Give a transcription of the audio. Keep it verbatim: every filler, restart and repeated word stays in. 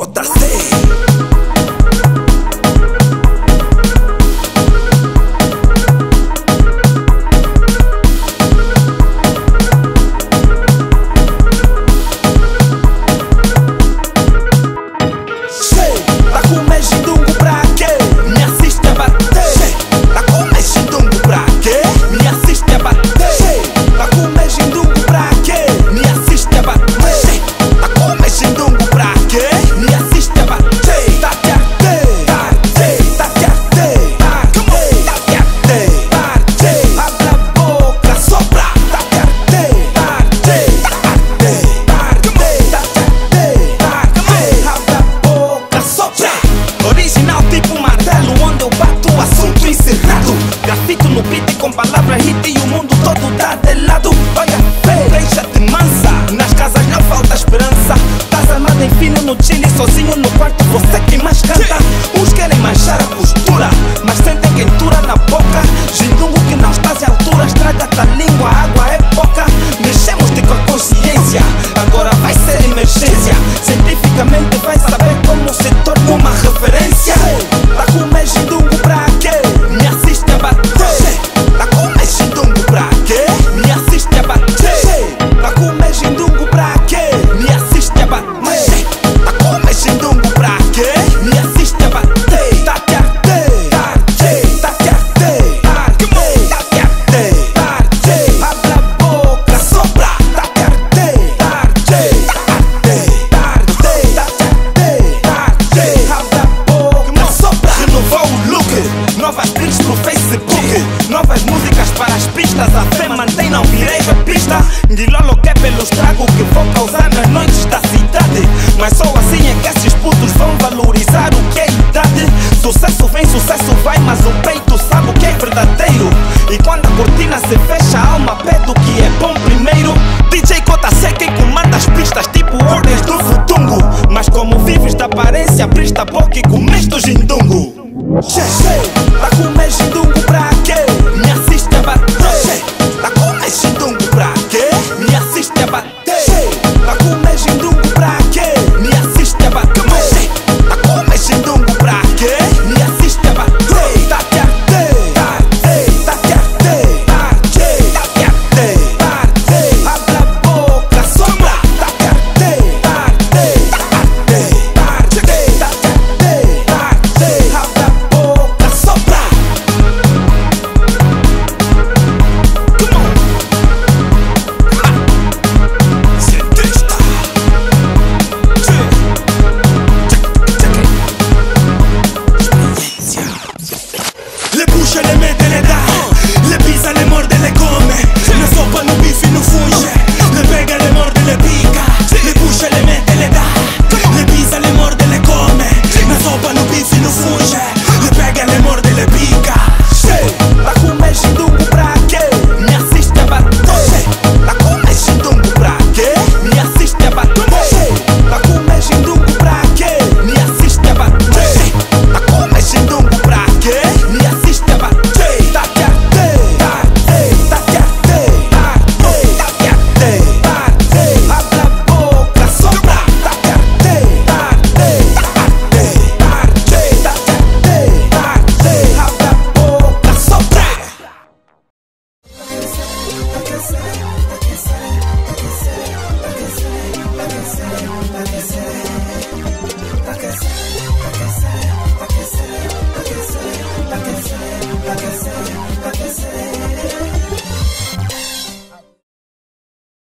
J C. Grafito no beat com palavras hit e o mundo todo tá de lado. Olha, deixa-te mansa, nas casas não falta esperança. Tás armado em fino no chile, sozinho no quarto, você que mais canta. Uns querem manchar a postura, mas sentem quentura na boca. Gindungo que não estás em altura, estraga-te a língua, a água é pouca. Mexemos-te com a consciência, agora vai ser emergência. Cientificamente vai saber como se torna uma referência. Tá com o Gindungo pra quê? Me assiste a bater. Tá com o Gindungo pra quê? Me assiste a bater. Tá com o Gindungo pra quê? Me assiste a bater. Tá com o Gindungo pra quê? Me assiste a bater. Tá te arder, tá te, tá te arder, tá te, tá te arder, tá te. Abre a boca, sopra, tá te arder, tá te, tá arder, tá te, tá te arder, tá te. Abre a boca, sopra. Renovou o look, novas tricks no Facebook, novas músicas para as pistas. A fé mantém, não virei repista. Guilolo que é pelo estrago que vou causar nas noites da cidade. Mas só assim é que esses putos vão valorizar o que é idade. Sucesso vem, sucesso vai, mas o peito sabe o que é verdadeiro. E quando a cortina se fecha, a alma pede o que é bom primeiro. D J J C quem comanda as pistas, tipo ordens do futungo. Mas como vives da aparência, abriste a boca e comeste o gindungo. Che, che, tá com o Gindungo.